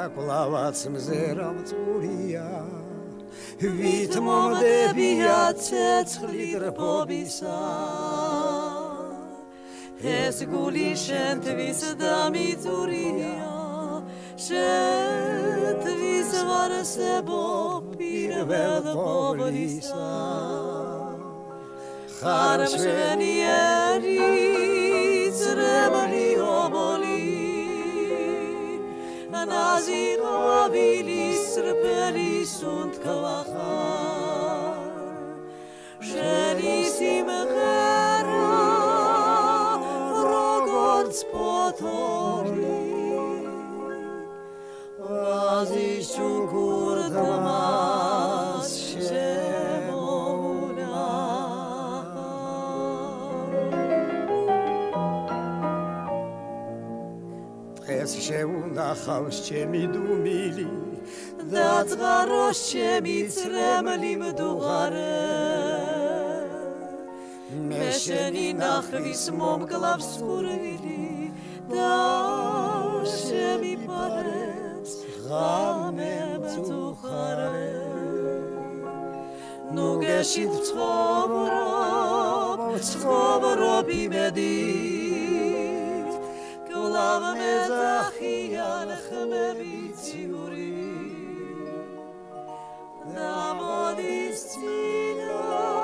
კვლავაც მზერა მწურია ვით მომდებია ცეცხლი დრბობისა ეს გული შენთვის დამიწურია შენთვის ვარსებო პირველ ყოვლისა ხარ მშვენიერი წრემლი ობოლი ნაზი ყვავილი სრფელი სუნთქვა ხარ შენი სიმღერა როგორც ფოთოლი ვაზის ჩუქურთმას შემოუნა დღეს შეუნახავს ჩემი დუმილი დაწყაროს ჩემი წრემლი მდუღარე მე შენი ნახვის მომკლავს ხურვილი და შემიპარებს ღამე მწუხარე ნუ გეშით ცხოვრობ იმედით კვლავ მეძახიან ხმები ციური და მოდის წინა